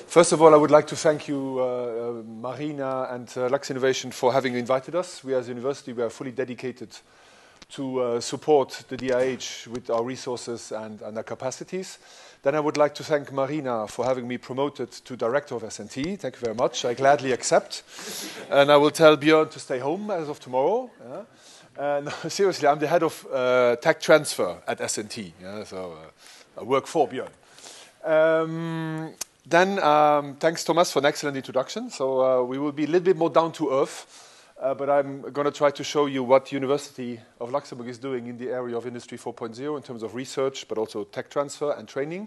First of all, I would like to thank you, Marina and Lux Innovation, for having invited us. We as a university, we are fully dedicated to support the DIH with our resources and our capacities. Then I would like to thank Marina for having me promoted to Director of S&T. Thank you very much. I gladly accept. And I will tell Björn to stay home as of tomorrow. Yeah? No, seriously, I'm the head of tech transfer at S&T. Yeah? So I work for Björn. Then thanks, Thomas, for an excellent introduction. So we will be a little bit more down to earth. But I'm going to try to show you what University of Luxembourg is doing in the area of Industry 4.0 in terms of research, but also tech transfer and training.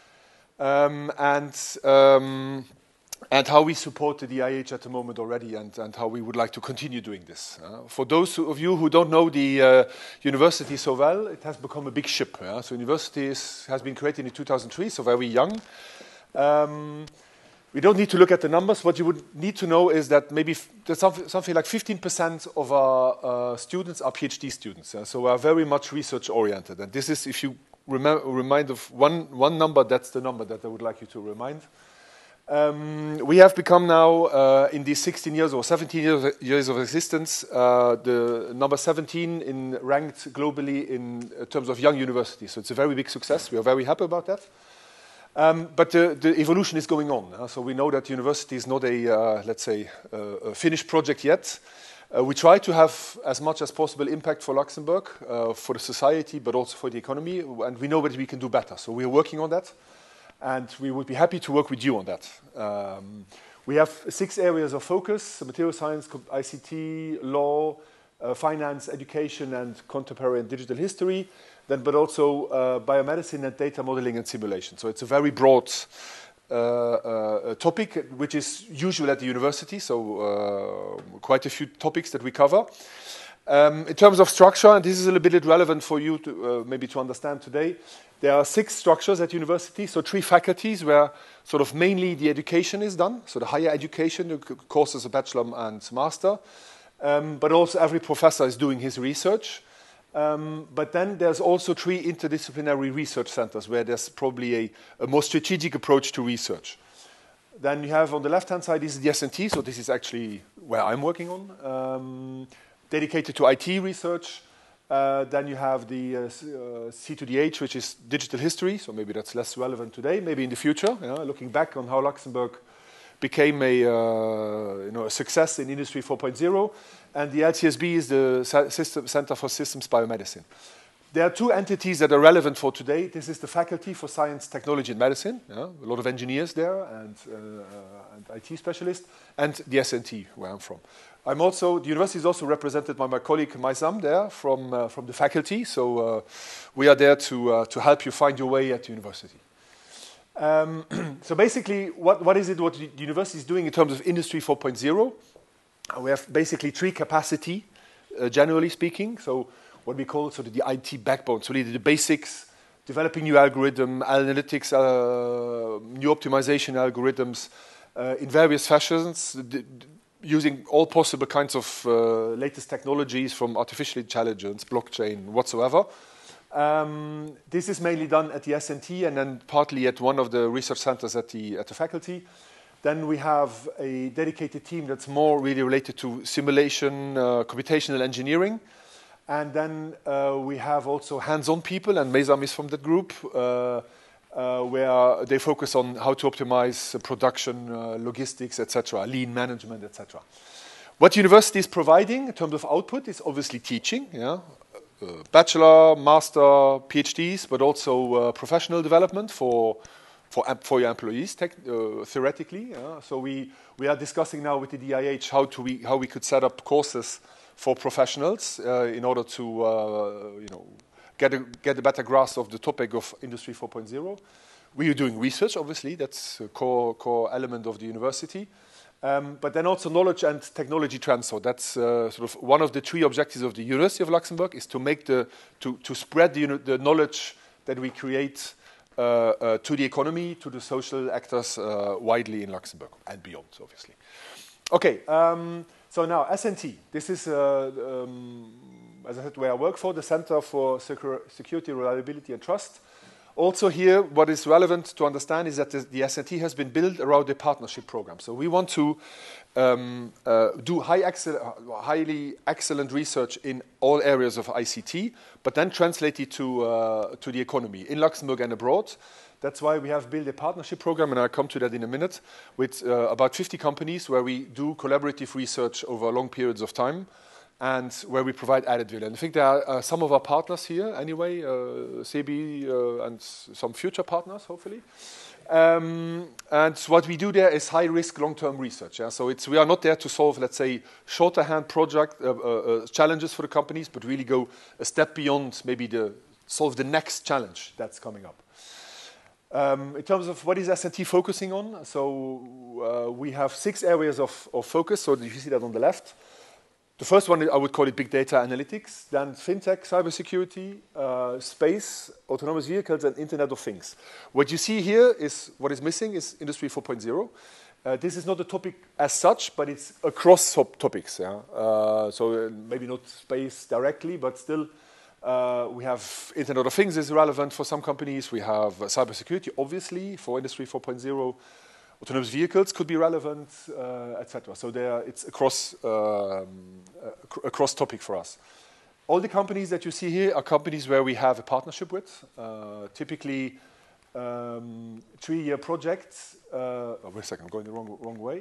And how we support the DIH at the moment already and how we would like to continue doing this. For those of you who don't know the university so well, it has become a big ship. So university has been created in 2003, so very young. We don't need to look at the numbers. What you would need to know is that maybe there's something like 15% of our students are PhD students. So we are very much research-oriented. And this is, if you remind of one number, that's the number that I would like you to remind. We have become now, in these 16 years or 17 years of existence, the number 17 ranked globally in terms of young universities. So it's a very big success. We are very happy about that. But the evolution is going on. So we know that university is not a, let's say, a finished project yet. We try to have as much as possible impact for Luxembourg, for the society, but also for the economy. And we know that we can do better. So we are working on that. And we would be happy to work with you on that. We have 6 areas of focus: material science, ICT, law, finance, education, and contemporary and digital history. But also biomedicine and data modeling and simulation. So it's a very broad topic, which is usual at the university. So quite a few topics that we cover. In terms of structure, and this is a little bit relevant for you to maybe to understand today, there are 6 structures at university. So 3 faculties where sort of mainly the education is done. So the higher education, the courses of bachelor and master. But also every professor is doing his research. But then there's also 3 interdisciplinary research centers where there's probably a more strategic approach to research. Then you have on the left-hand side is the S&T, so this is actually where I'm working on, dedicated to IT research. Then you have the C2DH, which is digital history, so maybe that's less relevant today, maybe in the future, looking back on how Luxembourg became a success in Industry 4.0. And the LCSB is the Center for Systems Biomedicine. There are 2 entities that are relevant for today. This is the Faculty for Science, Technology and Medicine. A lot of engineers there and IT specialists. And the S&T, where I'm from. The university is also represented by my colleague Maisam there from the faculty. So we are there to help you find your way at the university. So basically, what is it what the university is doing in terms of Industry 4.0? We have basically 3 capacity, generally speaking. So what we call sort of the IT backbone. So the basics, developing new algorithm, analytics, new optimization algorithms in various fashions, using all possible kinds of latest technologies from artificial intelligence, blockchain, whatsoever. This is mainly done at the S&T and then partly at one of the research centers at the faculty. Then we have a dedicated team that's more really related to simulation, computational engineering. And then we have also hands-on people, and Maisam is from that group, where they focus on how to optimize production, logistics, etc., lean management, etc. What university is providing in terms of output is obviously teaching, bachelor, master, PhDs, but also professional development for your employees, theoretically. So we are discussing now with the DIH how we could set up courses for professionals in order to get a better grasp of the topic of Industry 4.0. We are doing research, obviously. That's a core element of the university. But then also knowledge and technology transfer. That's sort of one of the 3 objectives of the University of Luxembourg is to make to spread the knowledge that we create to the economy, to the social actors widely in Luxembourg and beyond, obviously. Okay, so now S&T. This is, as I said, where I work for, the Center for Security, Reliability and Trust. Also here, what is relevant to understand is that the SNT has been built around a partnership program. So we want to do highly excellent research in all areas of ICT, but then translate it to the economy in Luxembourg and abroad. That's why we have built a partnership program, and I'll come to that in a minute, with about 50 companies where we do collaborative research over long periods of time and where we provide added value. And I think there are some of our partners here anyway, SEBI and some future partners, hopefully. And what we do there is high-risk, long-term research. Yeah? So we are not there to solve, let's say, shorter-hand project challenges for the companies, but really go a step beyond maybe solve the next challenge that's coming up. In terms of what is SNT focusing on, so we have 6 areas of focus. So you see that on the left. The first one, I would call it big data analytics, then fintech, cybersecurity, space, autonomous vehicles, and Internet of Things. What you see here is what is missing is Industry 4.0. This is not a topic as such, but it's across topics. Yeah? So maybe not space directly, but still we have Internet of Things is relevant for some companies. We have cybersecurity, obviously, for Industry 4.0. Autonomous vehicles could be relevant, etc. So it's across topic for us. All the companies that you see here are companies where we have a partnership with, typically 3-year projects. Wait a second, I'm going the wrong way.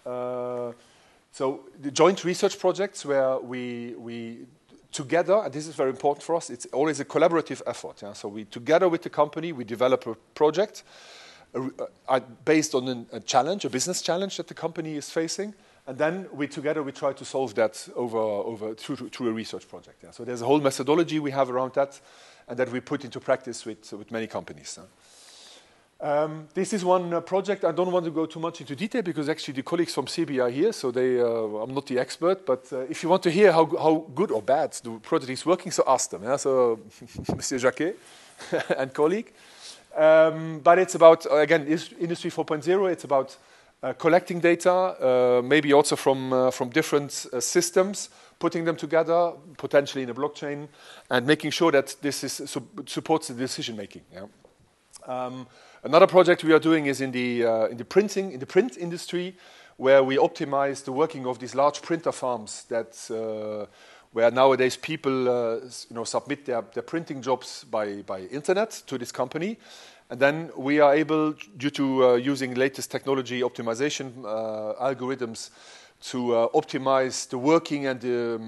So the joint research projects where we together, and this is very important for us, it's always a collaborative effort. Yeah? So together with the company, we develop a project based on a challenge, a business challenge that the company is facing, and then together we try to solve that through a research project. Yeah? So there's a whole methodology we have around that, and that we put into practice with many companies. This is one project. I don't want to go too much into detail because actually the colleagues from SEBI are here, so I'm not the expert, but if you want to hear how good or bad the project is working, so ask them. Yeah? So Monsieur Jacquet and colleague. But it's about, again, Industry 4.0. It's about collecting data, maybe also from different systems, putting them together, potentially in a blockchain, and making sure that this supports the decision making. Yeah? Another project we are doing is in the print industry, where we optimize the working of these large printer farms where nowadays people submit their printing jobs by internet to this company. And then we are able, due to using latest technology optimization algorithms, to optimize the working and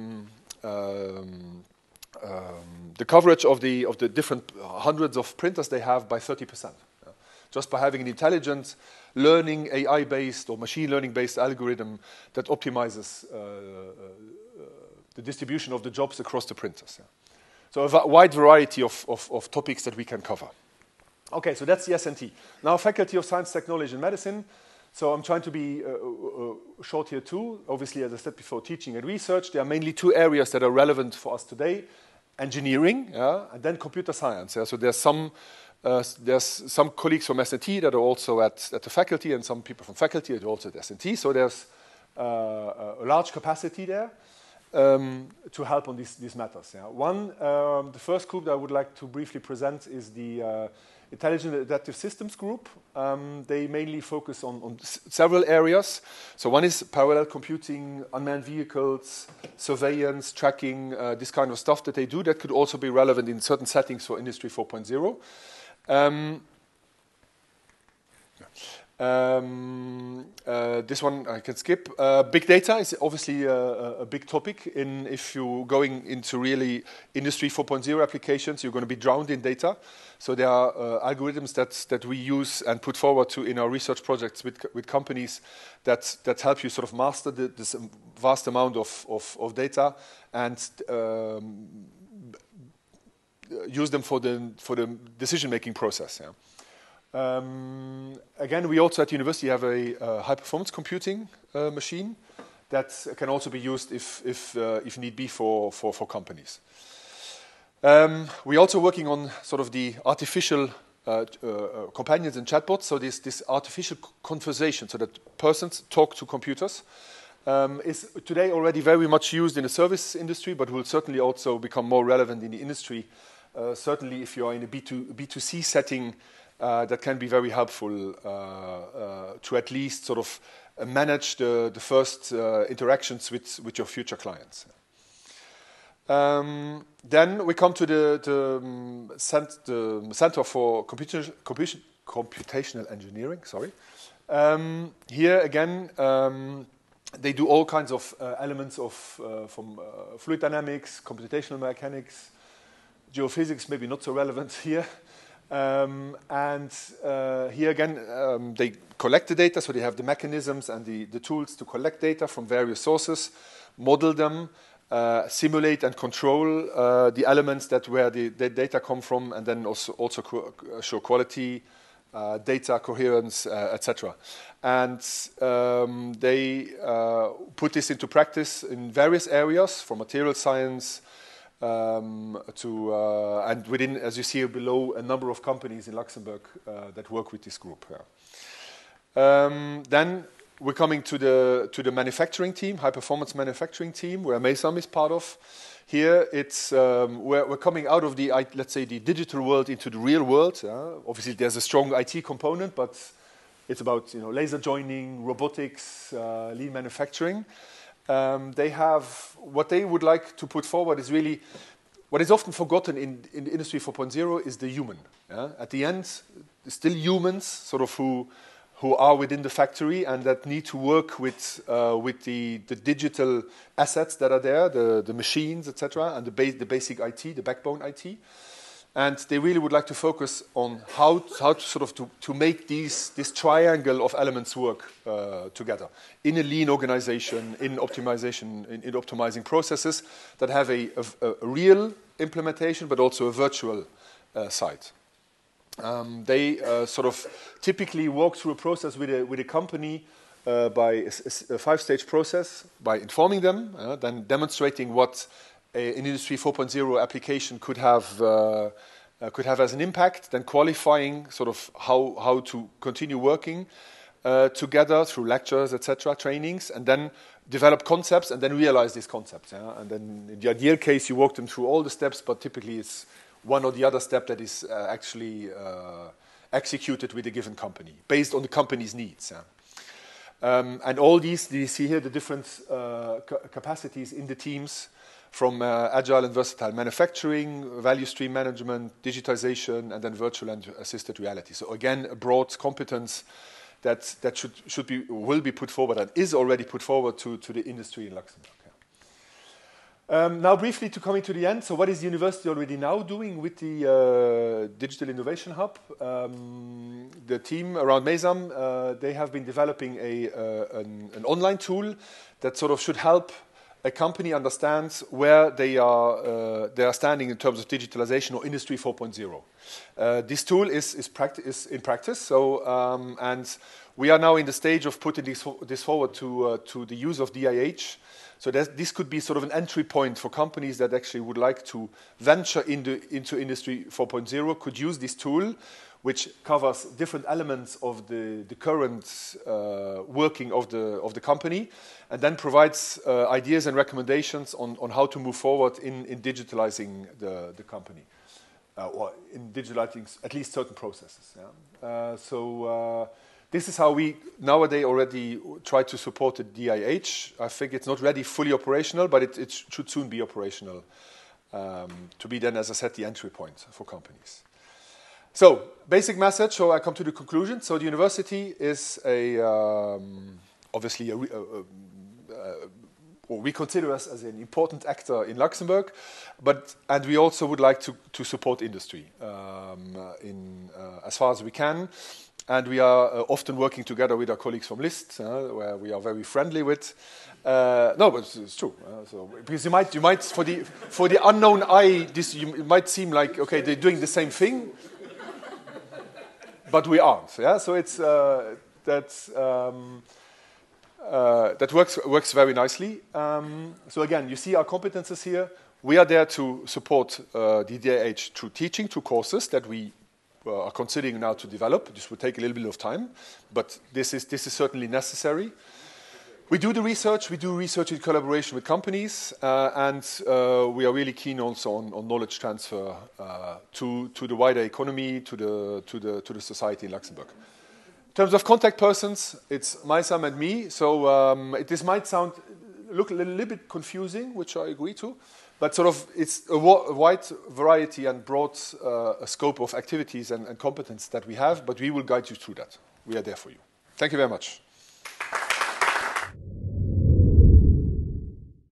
the coverage of the different hundreds of printers they have by 30%. Just by having an intelligent learning, AI-based or machine learning-based algorithm that optimizes the distribution of the jobs across the printers. Yeah. So a wide variety of topics that we can cover. Okay, so that's the SNT. Now, Faculty of Science, Technology and Medicine. So I'm trying to be short here too. Obviously, as I said before, teaching and research. There are mainly 2 areas that are relevant for us today. Engineering, yeah, and then computer science. Yeah. So there's some colleagues from SNT that are also at the faculty, and some people from faculty that are also at SNT. So there's a large capacity there to help on these matters. Yeah. The first group that I would like to briefly present is the Intelligent Adaptive Systems group. They mainly focus on several areas. So one is parallel computing, unmanned vehicles, surveillance, tracking, this kind of stuff that they do. That could also be relevant in certain settings for Industry 4.0. This one I can skip. Big data is obviously a big topic. If you're going into really Industry 4.0 applications, you're going to be drowned in data. So there are algorithms that we use and put forward in our research projects with companies that help you sort of master this vast amount of data and use them for the decision-making process. Yeah. Again, we also at the university have a high-performance computing machine that can also be used if need be for companies. We're also working on sort of the artificial companions and chatbots. So this artificial conversation, so that persons talk to computers, is today already very much used in the service industry, but will certainly also become more relevant in the industry certainly if you are in a B2C setting, that can be very helpful to at least sort of manage the first interactions with your future clients. Then we come to the Center for Computational Engineering. Sorry. Here again, they do all kinds of elements of from fluid dynamics, computational mechanics, geophysics. Maybe not so relevant here. And here again, they collect the data, so they have the mechanisms and the tools to collect data from various sources, model them, simulate and control the elements where the data come from, and then also show quality, data coherence, etc. And they put this into practice in various areas, from material science and within, as you see below, a number of companies in Luxembourg that work with this group. Then we're coming to the manufacturing team, high performance manufacturing team, where MESAM is part of. Here, it's we're coming out of the, let's say, the digital world into the real world. Obviously, there's a strong IT component, but it's about laser joining, robotics, lean manufacturing. They have what they would like to put forward is really what is often forgotten in Industry 4.0 is the human. At the end, still humans, sort of who are within the factory and that need to work with the digital assets that are there, the machines, etc., and the basic IT, the backbone IT. And they really would like to focus on how to sort of to make this triangle of elements work together in a lean organization, in optimization, in optimizing processes that have a real implementation, but also a virtual side. They sort of typically walk through a process with a company by a 5-stage process, by informing them, then demonstrating what an Industry 4.0 application could have as an impact, then qualifying sort of how to continue working together through lectures, etc., trainings, and then develop concepts and then realize these concepts. And then in the ideal case, you walk them through all the steps, but typically it's one or the other step that is actually executed with a given company, based on the company's needs. And all these, you see here the different capacities in the teams, from agile and versatile manufacturing, value stream management, digitization, and then virtual and assisted reality. So again, a broad competence that will be put forward and is already put forward to the industry in Luxembourg. Now briefly to coming to the end, so what is the university already now doing with the Digital Innovation Hub? The team around MESAM, they have been developing an online tool that sort of should help a company understand where they are standing in terms of digitalization or Industry 4.0. This tool is in practice, so and we are now in the stage of putting this forward to the use of DIH. So this could be sort of an entry point for companies that actually would like to venture into Industry 4.0, could use this tool, which covers different elements of the current working of the company, and then provides ideas and recommendations on how to move forward in digitalizing the company, or in digitalizing at least certain processes. This is how we nowadays already try to support the DIH. I think it's not ready fully operational, but it should soon be operational to be then, as I said, the entry point for companies. So, basic message, so I come to the conclusion. So the university is obviously we consider us as an important actor in Luxembourg, and we also would like to support industry as far as we can. And we are often working together with our colleagues from LIST, where we are very friendly with. No, but it's true. Because you might for the unknown eye, it might seem like, okay, they're doing the same thing, but we aren't. Yeah, so it's that works very nicely. So again, you see our competences here. We are there to support the DIH through teaching, through courses that we are considering now to develop. This will take a little bit of time, but this is certainly necessary. We do the research. We do research in collaboration with companies, and we are really keen also on knowledge transfer to the wider economy, to the society in Luxembourg. In terms of contact persons, it's Maysam and me. So this might look a little bit confusing, which I agree to, but sort of it's a wide variety and broad scope of activities and competence that we have. But we will guide you through that. We are there for you. Thank you very much.